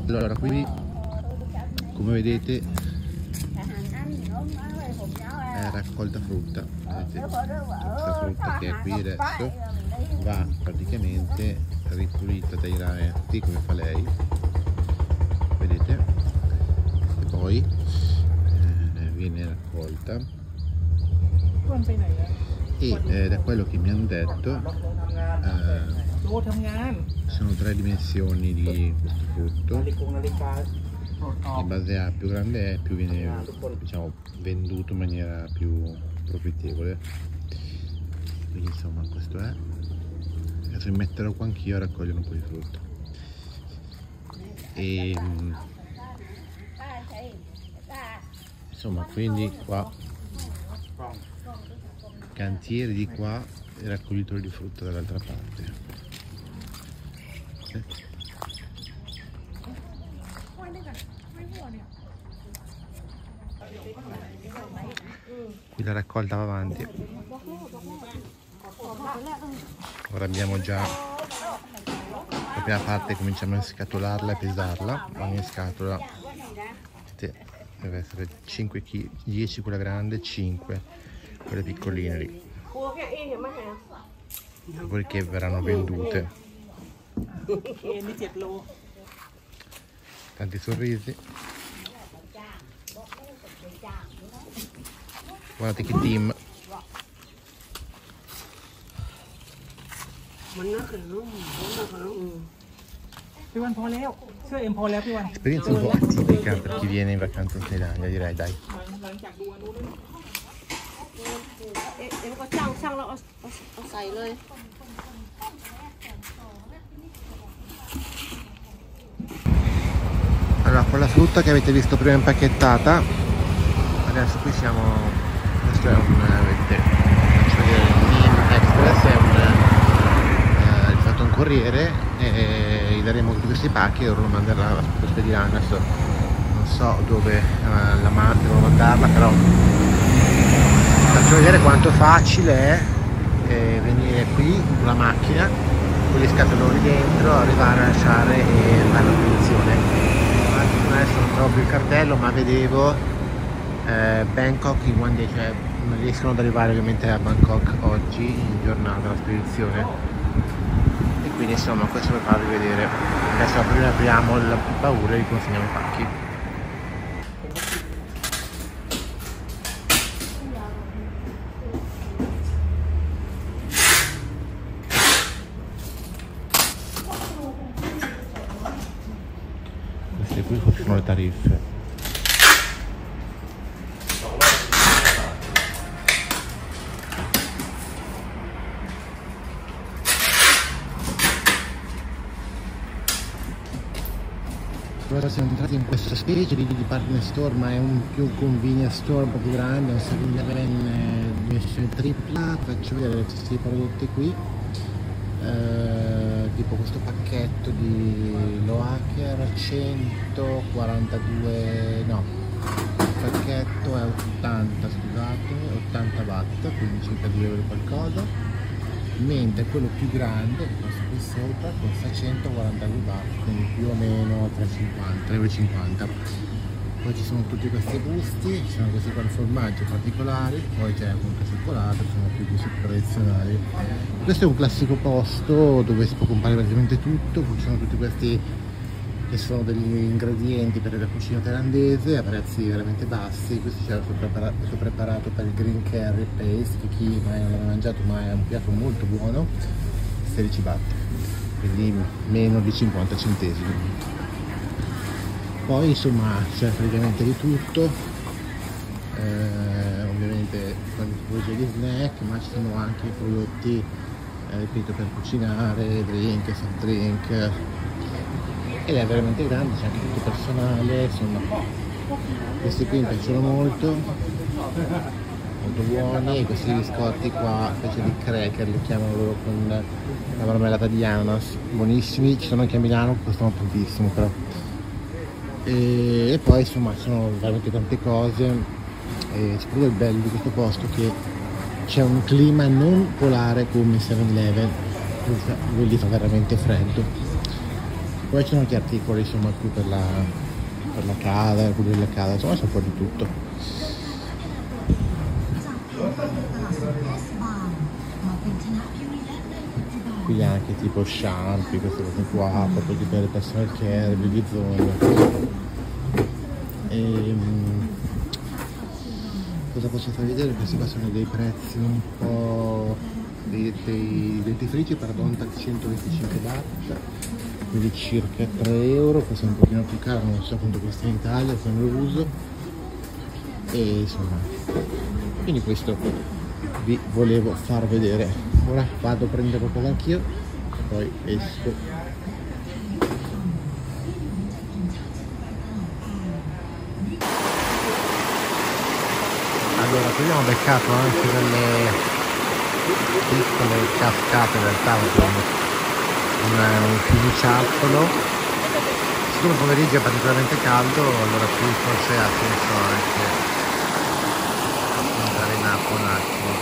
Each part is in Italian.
Allora, qui come vedete è raccolta frutta, vedete questa frutta che è qui adesso va praticamente ripulita dai rametti come fa lei, vedete, e poi viene raccolta e da quello che mi hanno detto sono 3 dimensioni di questo frutto. In base a più grande è, più viene, diciamo, venduto in maniera più profittevole. Quindi insomma questo è. Adesso mi metterò qua anch'io a raccogliere un po' di frutta. E insomma, quindi qua cantieri di qua e raccoglitori di frutta dall'altra parte. Qui la raccolta va avanti. Ora abbiamo già la prima parte, cominciamo a scatolarla e pesarla. Ogni scatola deve essere 5 kg, 10 quella grande, 5 quelle piccoline lì. Dopodiché verranno vendute. Tanti sorrisi. Guardate che team. Esperienza un po' atipica per chi viene in vacanza in Thailandia, direi, dai. Allora, con la frutta che avete visto prima impacchettata, adesso qui siamo, questo è un, vedete, faccio vedere il Min Express, è fatto un corriere e gli daremo tutti questi pacchi e loro lo manderà, lo spediranno. Adesso non so dove devo mandarla, però faccio vedere quanto facile è venire qui con la macchina, con gli scatoloni dentro, arrivare a lasciare e fare la spedizione. Adesso non trovo più il cartello, ma vedevo Bangkok in one day, cioè non riescono ad arrivare ovviamente a Bangkok oggi in giornata la spedizione, e quindi insomma questo per farvi vedere. Adesso prima apriamo il baule e vi consegniamo i pacchi. Queste qui sono le tariffe. Ora siamo entrati in questa specie di department store, ma è un più convenience store un po' più grande, un 7-Eleven dimensione tripla. Faccio vedere questi prodotti qui, tipo questo pacchetto di Loaker 142, no, il pacchetto è 80, scusate, 80 watt, quindi circa 2 euro qualcosa, mentre quello più grande, questo qui sopra, costa 142 watt, quindi più o meno 3,50 euro. Poi ci sono tutti questi gusti, ci sono questi qua di formaggio particolari, poi c'è appunto cioccolato, sono più gusti tradizionali. Questo è un classico posto dove si può comprare praticamente tutto, ci sono tutti questi che sono degli ingredienti per la cucina thailandese a prezzi veramente bassi. Questo c'è questo preparato per il green curry paste, che chi mai non l'ha mangiato, ma è un piatto molto buono, 16 baht, quindi meno di 50 centesimi. Poi insomma c'è praticamente di tutto, ovviamente con tipologie di snack, ma ci sono anche prodotti ripeto, per cucinare, drink, soft drink, ed è veramente grande, c'è anche tutto personale. Insomma, questi qui mi piacciono molto buoni, e questi biscotti qua, specie di cracker li chiamano loro, con la marmellata di ananas, buonissimi. Ci sono anche a Milano, costano tantissimo però. E poi insomma ci sono veramente tante cose, e soprattutto il bello di questo posto che c'è un clima non polare come 7-Eleven, lui fa veramente freddo. Poi ci sono anche articoli insomma più per la casa, per pulire la casa, insomma c'è un po' di tutto. Qui anche tipo shampoo, queste cose qua, prodotti per il personal care, beauty zone. Cosa posso far vedere? Questi qua sono dei prezzi un po' dei dentifrici per Donta 125 watt, quindi circa 3 euro, questo è un pochino più caro, non so quanto costa in Italia, se non lo uso. E insomma, quindi questo vi volevo far vedere. Ora vado a prendere qualcosa anch'io e poi esco. Allora, qui abbiamo beccato anche delle piccole cascate in realtà, un fiumiciattolo. Siccome il pomeriggio è particolarmente caldo, allora qui forse ha senso anche andare in acqua un attimo.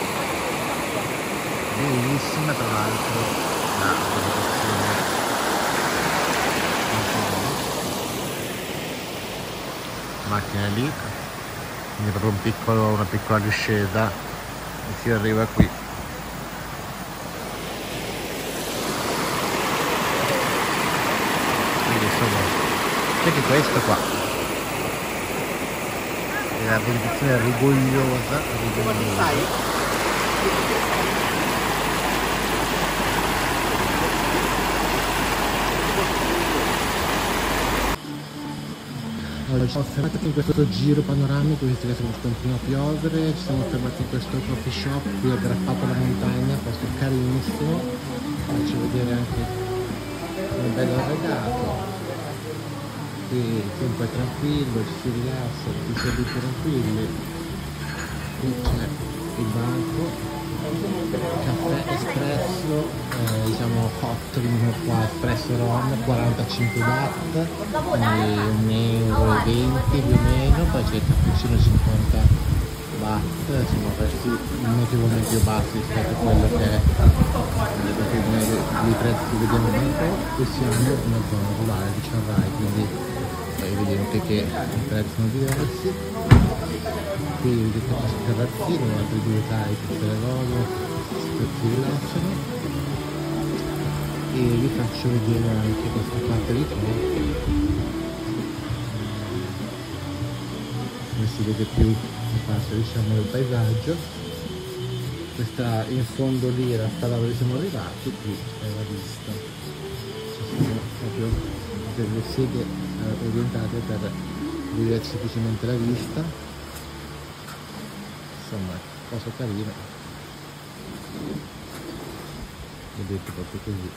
Bellissima tra l'altro la vegetazione. Macchina lì, quindi proprio una piccola discesa e si arriva qui. Quindi insomma c'è anche questo qua, è la vegetazione rigogliosa. Allora, ci siamo fermati in questo giro panoramico, visto che siamo continuando a piovere, ci siamo fermati in questo coffee shop qui aggrappato alla montagna, posto carinissimo. Faccio vedere anche un bello arredato. Qui il tempo è tranquillo, ci si rilassa, ci si è tranquilli. Qui c'è il banco, caffè espresso, diciamo hot, qua espresso ron 45 watt, quindi 1,20 euro più o meno. Poi c'è il cappuccino 50 watt, insomma prezzi notevolmente più bassi rispetto a quello che è i prezzi che vediamo da un po'. Qui siamo in una zona rurale di Chiang, quindi vedete che i prezzi sono diversi. Qui vedete questo terrazzino, altri due type di lavoro si rilassano, e vi faccio vedere anche questa parte di fuori, come si vede più la parte diciamo del paesaggio. Questa in fondo lì era la strada dove siamo arrivati, qui è la vista, ci sono proprio delle sedie orientate per vedere semplicemente la vista. Insomma, cosa carina, vedete proprio così.